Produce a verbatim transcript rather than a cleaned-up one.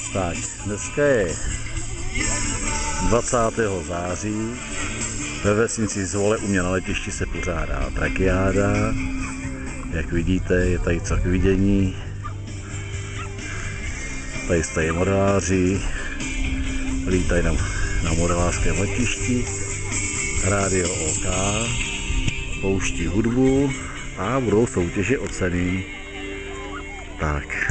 Tak, dneska je dvacátého září. Ve vesnici Zvole u mě na letišti se pořádá trakiáda. Jak vidíte, je tady co k vidění. Tady stojí modeláři, lítají na, na modelářském letišti. Rádio OK pouští hudbu a budou soutěže o ceny. Tak.